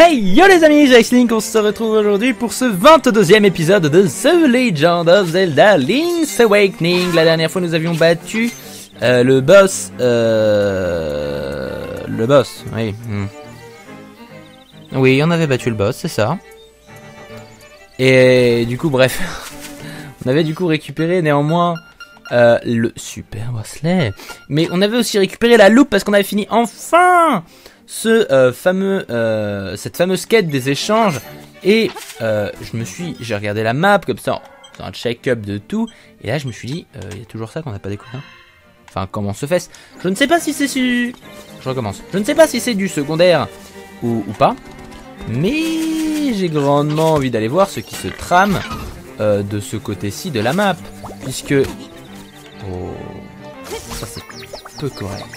Hey yo les amis, j'ai Link, on se retrouve aujourd'hui pour ce 22e épisode de The Legend of Zelda Link's Awakening. La dernière fois nous avions battu le boss, oui. Oui, on avait battu le boss, c'est ça. Et du coup, bref, on avait du coup récupéré néanmoins le super bracelet. Mais on avait aussi récupéré la loupe parce qu'on avait fini enfin cette fameuse quête des échanges. Et j'ai regardé la map comme ça, un check-up de tout. Et là je me suis dit, il y a toujours ça qu'on n'a pas découvert. Enfin, comment se fait-ce? Je ne sais pas si c'est je recommence. Je ne sais pas si c'est du secondaire ou pas. Mais j'ai grandement envie d'aller voir ce qui se trame de ce côté-ci de la map. Puisque... Oh... Ça c'est peu correct.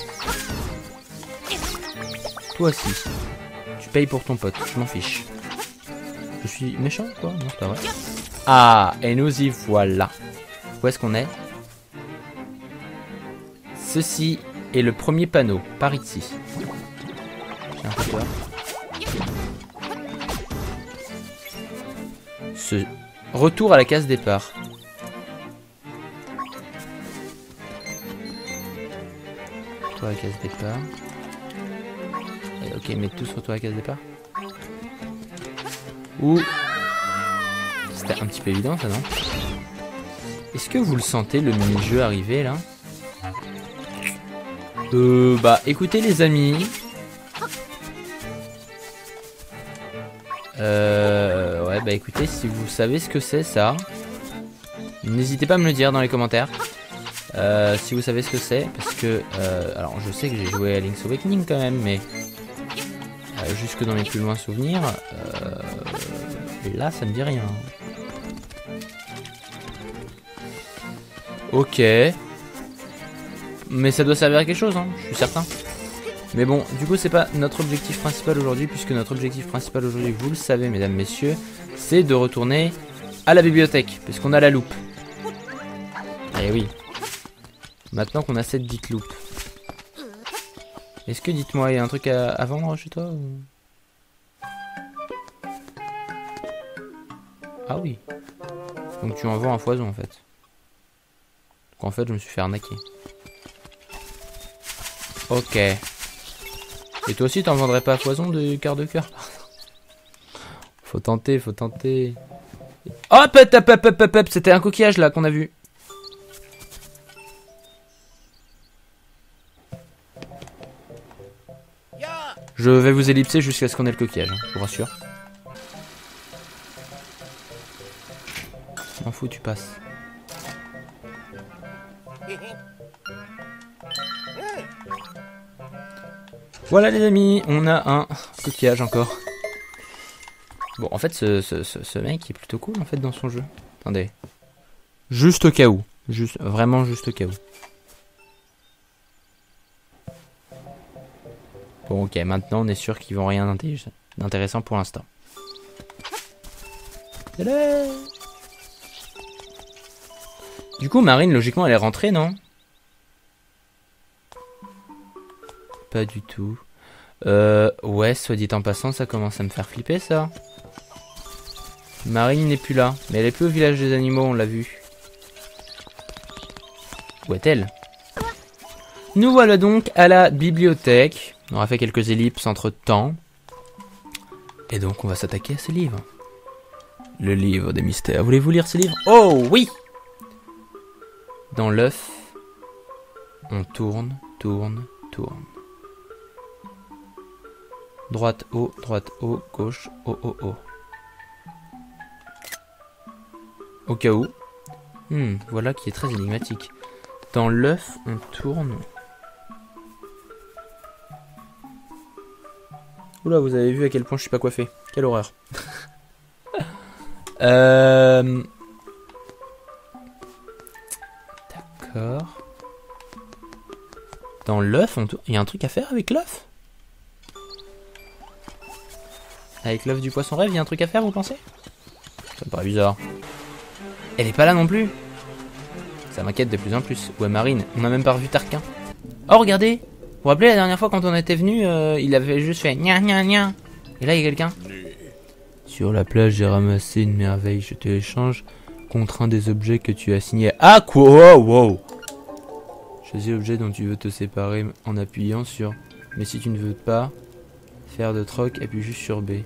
Toi aussi. Tu payes pour ton pote, je m'en fiche. Je suis méchant quoi? Non, c'est pas vrai. Ah, et nous y voilà. Où est-ce qu'on est? Ceci est le premier panneau, par ici. J'ai un peu peur. Ce retour à la case départ. Retour à la case départ. Et ok, mais tous retour à la case départ. Ouh. C'était un petit peu évident ça, non? Est-ce que vous le sentez, le mini-jeu arriver là? Bah écoutez les amis. Ouais bah écoutez, si vous savez ce que c'est ça, n'hésitez pas à me le dire dans les commentaires. Si vous savez ce que c'est, parce que alors je sais que j'ai joué à Link's Awakening quand même, mais jusque dans mes plus lointains souvenirs, là ça me dit rien. Ok. Mais ça doit servir à quelque chose, hein, je suis certain. Mais bon, du coup c'est pas notre objectif principal aujourd'hui, puisque notre objectif principal aujourd'hui, vous le savez mesdames, messieurs, c'est de retourner à la bibliothèque, puisqu'on a la loupe. Eh oui. Maintenant qu'on a cette dite loupe. Est-ce que, dites-moi, il y a un truc à vendre chez toi ou... Ah oui. Donc tu en vends à foison en fait. Donc en fait je me suis fait arnaquer. Ok. Et toi aussi t'en vendrais pas à foison de quart de cœur? Faut tenter, faut tenter. Hop, hop, c'était un coquillage là qu'on a vu. Je vais vous ellipser jusqu'à ce qu'on ait le coquillage, hein, je vous rassure. M'en fous, tu passes. Voilà les amis, on a un coquillage encore. Bon, en fait, ce mec est plutôt cool en fait dans son jeu. Attendez. Juste au cas où. Vraiment juste au cas où. Bon, ok, maintenant on est sûr qu'ils vont rien d'intéressant pour l'instant. Du coup, Marine, logiquement, elle est rentrée, non? Pas du tout. Ouais, soit dit en passant, ça commence à me faire flipper, ça. Marine n'est plus là. Mais elle est plus au village des animaux, on l'a vu. Où est-elle? Nous voilà donc à la bibliothèque. On aura fait quelques ellipses entre temps. Et donc, on va s'attaquer à ce livre. Le livre des mystères. Voulez-vous lire ce livre? Oh, oui! Dans l'œuf, on tourne, tourne, tourne. Droite, haut, gauche, haut, haut, haut. Au cas où. Voilà qui est très énigmatique. Dans l'œuf, on tourne. Oula, vous avez vu à quel point je suis pas coiffé. Quelle horreur. D'accord. Dans l'œuf, il y a un truc à faire avec l'œuf? Avec l'œuf du poisson rêve, il y a un truc à faire, vous pensez? Ça me paraît bizarre. Elle est pas là non plus. Ça m'inquiète de plus en plus. Ouais, Marine, on a même pas revu Tarquin. Oh, regardez! Vous vous rappelez la dernière fois quand on était venu, il avait juste fait gna gna gna. Et là, il y a quelqu'un. Sur la plage, j'ai ramassé une merveille. Je te l'échange contre un des objets que tu as signé. Ah, quoi? Wow, wow. Choisis l'objet dont tu veux te séparer en appuyant sur... Mais si tu ne veux pas faire de troc, appuie juste sur B.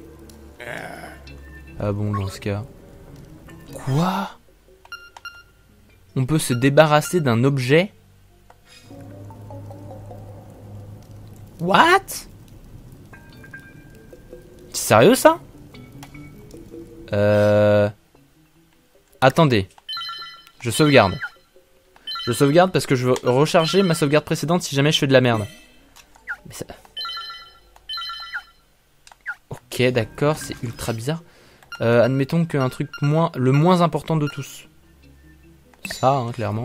Ah bon, dans ce cas... Quoi? On peut se débarrasser d'un objet? What? C'est sérieux ça? Attendez. Je sauvegarde. Je sauvegarde parce que je veux recharger ma sauvegarde précédente si jamais je fais de la merde. Mais ça... Ok, d'accord, c'est ultra bizarre. Admettons qu'un truc le moins important de tous. Ça, hein, clairement.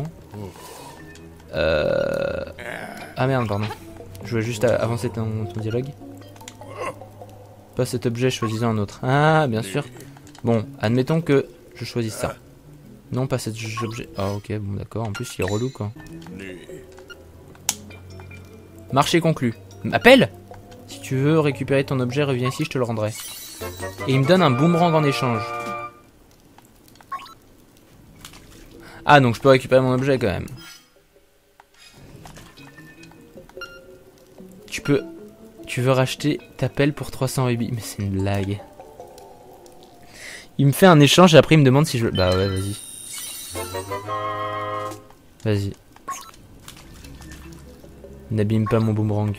Ah merde, pardon. Je voulais juste avancer ton dialogue. Pas cet objet, choisissant un autre. Ah, bien sûr. Bon, admettons que je choisisse ça. Non, pas cet objet. Ah, ok, bon, d'accord. En plus, il est relou, quoi. Marché conclu. Appelle! Si tu veux récupérer ton objet, reviens ici, je te le rendrai. Et il me donne un boomerang en échange. Ah, donc je peux récupérer mon objet, quand même. Tu veux racheter ta pelle pour 300 rubis. Mais c'est une blague. Il me fait un échange et après il me demande si je veux... Bah ouais, vas-y. Vas-y. N'abîme pas mon boomerang.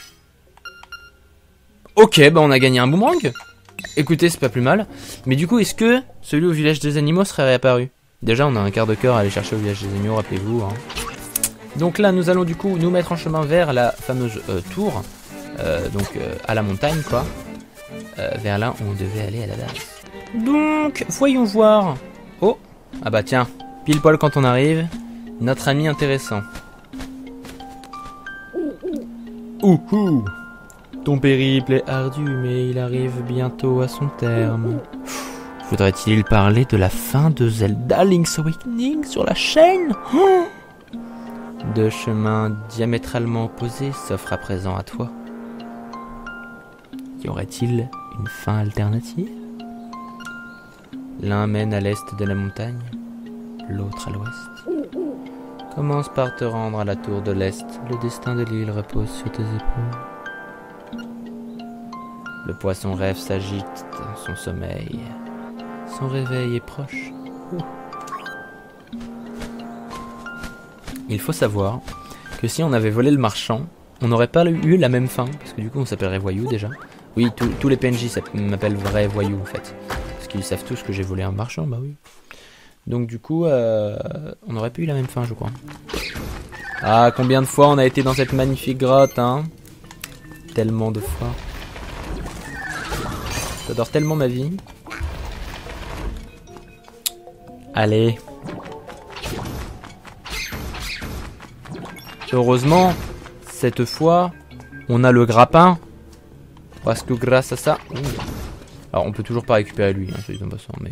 Ok, bah on a gagné un boomerang. Écoutez, c'est pas plus mal. Mais du coup, est-ce que celui au village des animaux serait réapparu? Déjà, on a un quart de cœur à aller chercher au village des animaux, rappelez-vous. Hein. Donc là, nous allons du coup nous mettre en chemin vers la fameuse tour. À la montagne, quoi. Vers là où on devait aller à la base. Donc, voyons voir. Oh, ah bah tiens, pile poil quand on arrive. Notre ami intéressant. Ouhou. Ton périple est ardu, mais il arrive bientôt à son terme. Faudrait-il parler de la fin de Zelda Link's Awakening sur la chaîne? Deux chemins diamétralement opposés s'offrent à présent à toi. Y aurait-il une fin alternative? L'un mène à l'est de la montagne, l'autre à l'ouest. Commence par te rendre à la tour de l'est. Le destin de l'île repose sur tes épaules. Le poisson rêve s'agite dans son sommeil. Son réveil est proche. Il faut savoir que si on avait volé le marchand, on n'aurait pas eu la même fin. Parce que du coup on s'appellerait Voyou déjà. Oui, tous les PNJ m'appellent vrai Voyou en fait. Parce qu'ils savent tous que j'ai volé un marchand, bah oui. Donc du coup, on aurait pas eu la même fin je crois. Ah, combien de fois on a été dans cette magnifique grotte, hein? Tellement de fois. J'adore tellement ma vie. Allez. Heureusement, cette fois, on a le grappin. Parce que grâce à ça... Alors, on peut toujours pas récupérer lui, hein, celui d'en passant, mais...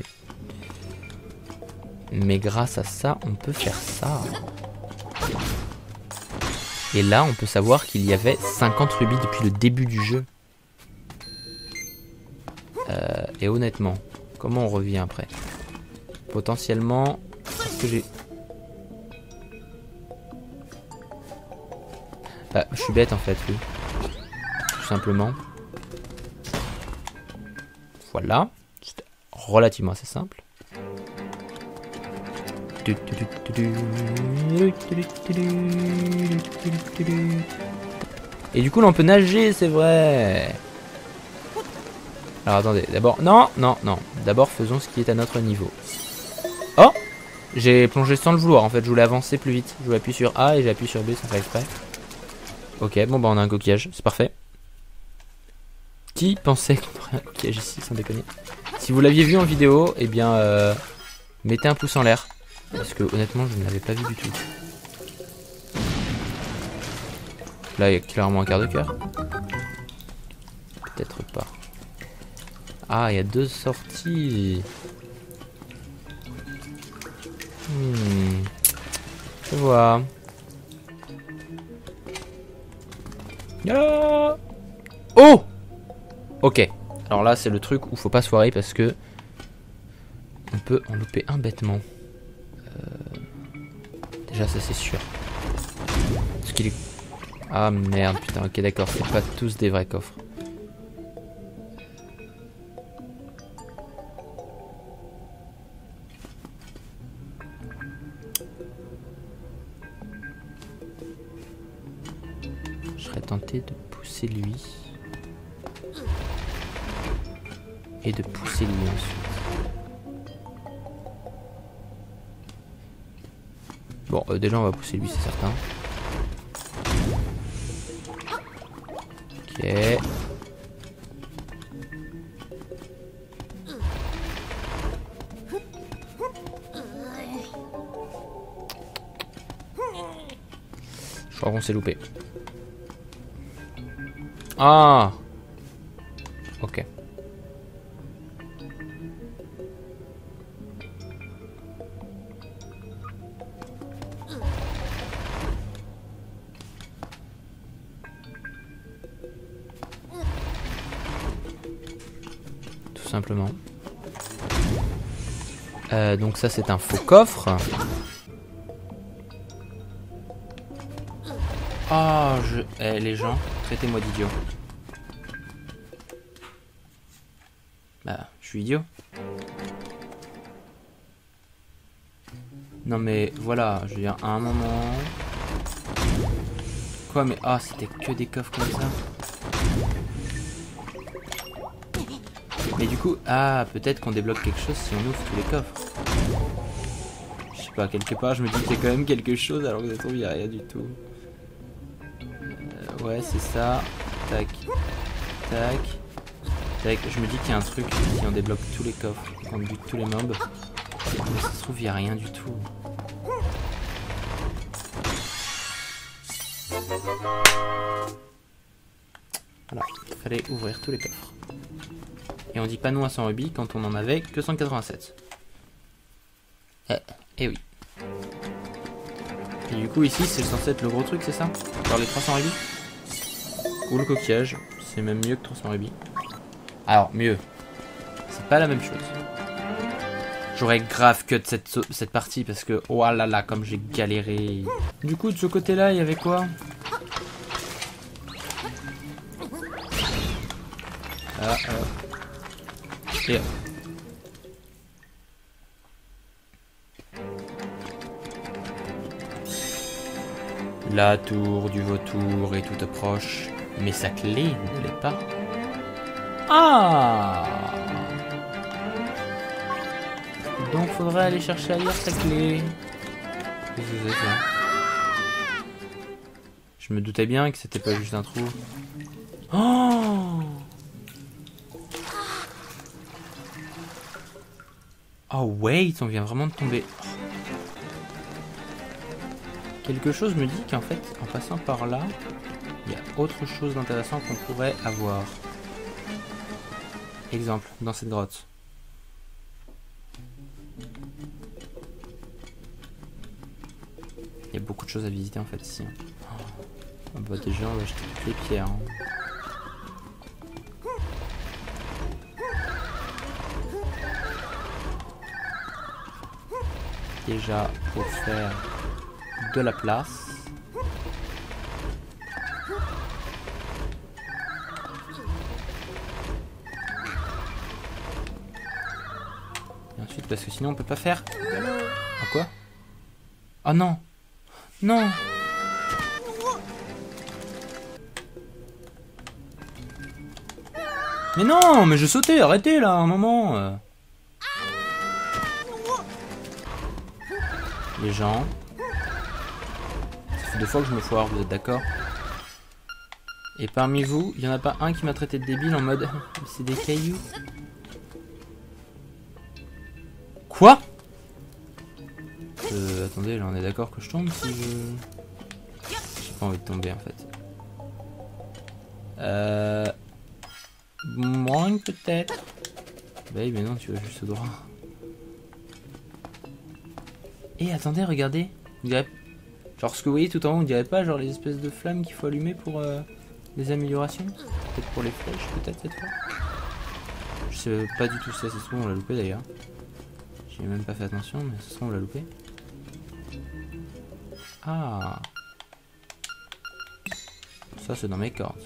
Mais grâce à ça, on peut faire ça. Et là, on peut savoir qu'il y avait 50 rubis depuis le début du jeu. Et honnêtement, comment on revient après? Potentiellement... Est-ce que j'ai... Ah, je suis bête en fait, oui. Tout simplement. Voilà. C'était relativement assez simple. Et du coup là on peut nager, c'est vrai. Alors attendez, d'abord... Non, non, non. D'abord faisons ce qui est à notre niveau. Oh! J'ai plongé sans le vouloir en fait, je voulais avancer plus vite. Je voulais appuyer sur A et j'ai appuyé sur B sans faire exprès. Ok, bon bah on a un coquillage, c'est parfait. Qui pensait qu'on aurait un coquillage ici, sans déconner? Si vous l'aviez vu en vidéo, eh bien mettez un pouce en l'air. Parce que honnêtement je ne l'avais pas vu du tout. Là il y a clairement un quart de cœur. Peut-être pas. Ah, il y a deux sorties. Je vois. Ah. Oh! Ok. Alors là, c'est le truc où faut pas se foirer parce que on peut en louper un bêtement. Déjà, ça c'est sûr. Parce qu'il est... Ah merde, putain, ok d'accord, c'est pas tous des vrais coffres. Je serais tenté de pousser lui. Et de pousser lui ensuite. Bon, déjà on va pousser lui, c'est certain. Ok. Je crois qu'on s'est loupé. Ah! Ok. Tout simplement. Donc ça c'est un faux coffre. Ah, les gens, traitez-moi d'idiot. Bah, je suis idiot. Non mais voilà, je veux dire, à un moment... Quoi mais... Ah, c'était que des coffres comme ça. Mais du coup, ah, peut-être qu'on débloque quelque chose si on ouvre tous les coffres. Je sais pas, quelque part, je me dis qu'il y a quand même quelque chose alors que ça se trouve, il n'y a rien du tout. Ouais, c'est ça. Tac. Tac. Tac. Je me dis qu'il y a un truc si on débloque tous les coffres, on bute tous les mobs. Mais ça se trouve, il n'y a rien du tout. Voilà, il fallait ouvrir tous les coffres. Et on dit pas non à 100 rubis quand on en avait que 187. Eh oui. Et du coup ici c'est censé être le gros truc, c'est ça? Genre les 300 rubis? Ou le coquillage, c'est même mieux que 300 rubis. Alors mieux, c'est pas la même chose. J'aurais grave cut cette partie parce que oh là là comme j'ai galéré. Du coup de ce côté là il y avait quoi? Et... La tour du vautour est toute proche, mais sa clé ne l'est pas. Ah! Donc faudrait aller chercher ailleurs sa clé. Qu'est-ce que c'est ça? Je me doutais bien que c'était pas juste un trou. Oh! Oh wait, on vient vraiment de tomber. Quelque chose me dit qu'en fait, en passant par là, il y a autre chose d'intéressant qu'on pourrait avoir. Exemple, dans cette grotte. Il y a beaucoup de choses à visiter en fait ici. Oh, bah déjà on va acheter toutes les pierres. Hein. Déjà pour faire de la place. Et ensuite parce que sinon on peut pas faire. Ah quoi? Oh non! Non! Mais non! Mais je sautais! Arrêtez là un moment! Les gens. Ça fait 2 fois que je me foire, vous êtes d'accord? Et parmi vous, il n'y en a pas un qui m'a traité de débile en mode c'est des cailloux. Quoi? Attendez, là on est d'accord que je tombe si je... J'ai pas envie de tomber en fait. Moins peut-être. Bah oui mais non, tu vas juste droit. Et attendez, regardez. On dirait... Genre ce que vous voyez tout en haut, on dirait pas genre les espèces de flammes qu'il faut allumer pour les améliorations. Peut-être pour les flèches, peut-être cette fois. Je sais pas du tout ça, c'est souvent on l'a loupé d'ailleurs. J'ai même pas fait attention, mais ce souvent on l'a loupé. Ah. Ça c'est dans mes cordes.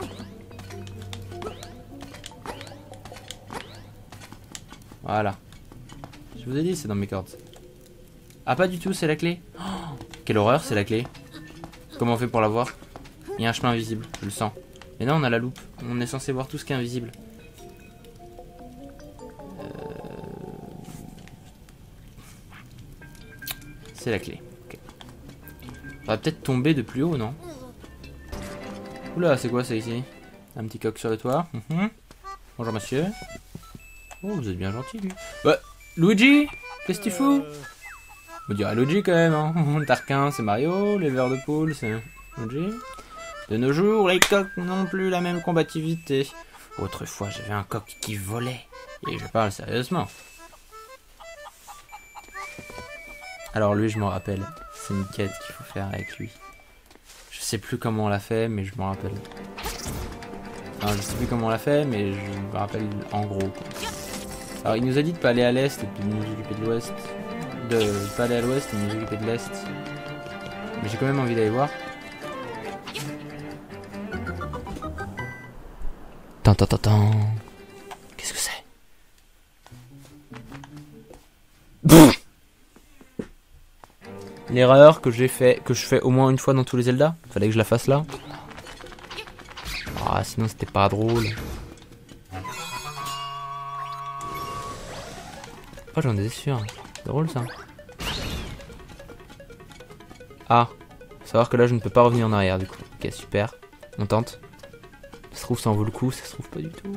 Voilà. Je vous ai dit c'est dans mes cordes. Ah pas du tout, c'est la clé. Oh, quelle horreur, c'est la clé. Comment on fait pour la voir? Il y a un chemin invisible, je le sens. Mais non, on a la loupe. On est censé voir tout ce qui est invisible. C'est la clé. Okay. On va peut-être tomber de plus haut, non? Oula, c'est quoi ça ici? Un petit coq sur le toit. Bonjour monsieur. Oh, vous êtes bien gentil lui. Bah, Luigi, qu'est-ce que tu fous? On dirait Luigi quand même, hein. Tarquin, c'est Mario. Les vers de poule, c'est Luigi. De nos jours, les coqs n'ont plus la même combativité. Autrefois, j'avais un coq qui volait. Et je parle sérieusement. Alors lui, je m'en rappelle. C'est une quête qu'il faut faire avec lui. Je sais plus comment on l'a fait, mais je m'en rappelle. Enfin, je sais plus comment on l'a fait, mais je me rappelle en gros. Alors, il nous a dit de pas aller à l'est et de nous occuper de l'ouest. De pas aller à l'ouest et de nous occuper de l'est. Mais j'ai quand même envie d'aller voir. Tant. Qu'est-ce que c'est? L'erreur que j'ai fait, que je fais au moins une fois dans tous les Zelda. Fallait que je la fasse là. Ah, sinon c'était pas drôle. Oh, j'en étais sûr. C'est drôle ça. Ah, faut savoir que là je ne peux pas revenir en arrière du coup. Ok, super. On tente. Ça se trouve ça en vaut le coup, ça se trouve pas du tout.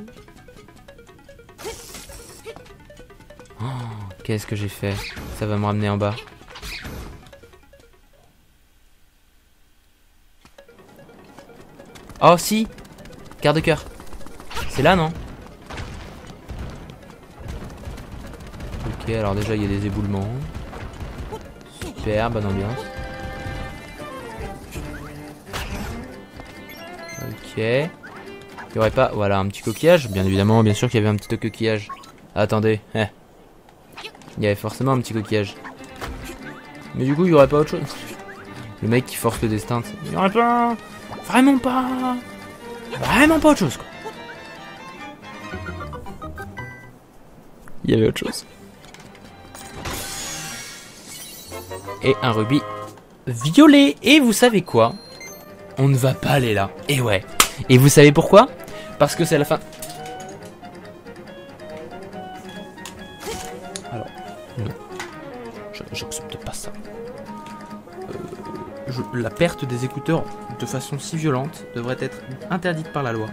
Oh, qu'est-ce que j'ai fait? Ça va me ramener en bas. Oh si, quart de cœur. C'est là non? Ok, alors déjà il y a des éboulements. Super, bonne ambiance. Ok. Il y aurait pas, voilà, un petit coquillage. Bien évidemment, bien sûr qu'il y avait un petit coquillage. Attendez, il y avait forcément un petit coquillage. Mais du coup il y aurait pas autre chose. Le mec qui force le destin. Il y aurait pas... Vraiment pas autre chose quoi. Il y avait autre chose. Et un rubis violet. Et vous savez quoi? On ne va pas aller là. Et ouais. Et vous savez pourquoi? Parce que c'est la fin. Alors, non. J'accepte pas ça. La perte des écouteurs de façon si violente devrait être interdite par la loi.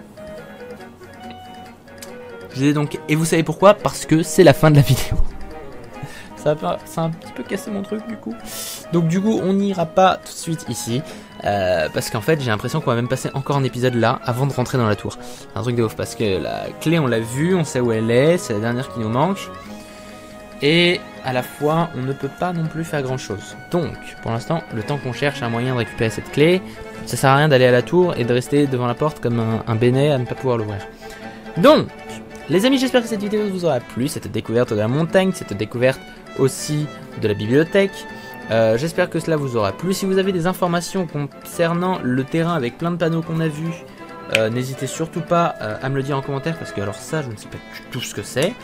Je disais donc, et vous savez pourquoi? Parce que c'est la fin de la vidéo. Ça a un petit peu cassé mon truc du coup. Donc du coup on n'ira pas tout de suite ici. Parce qu'en fait j'ai l'impression qu'on va même passer encore un épisode là avant de rentrer dans la tour. Un truc de ouf parce que la clé on l'a vue, on sait où elle est, c'est la dernière qui nous manque. Et à la fois on ne peut pas non plus faire grand chose. Donc pour l'instant le temps qu'on cherche un moyen de récupérer cette clé, ça sert à rien d'aller à la tour et de rester devant la porte comme un bénet à ne pas pouvoir l'ouvrir. Donc les amis, j'espère que cette vidéo vous aura plu, cette découverte de la montagne, cette découverte aussi de la bibliothèque. J'espère que cela vous aura plu. Si vous avez des informations concernant le terrain avec plein de panneaux qu'on a vus, n'hésitez surtout pas à me le dire en commentaire parce que alors ça je ne sais pas du tout ce que c'est.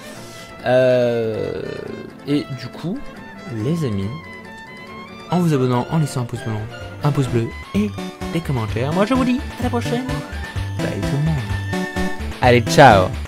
Et du coup, les amis, en vous abonnant, en laissant un pouce bleu et des commentaires, moi je vous dis à la prochaine. Bye tout le monde. Allez, ciao.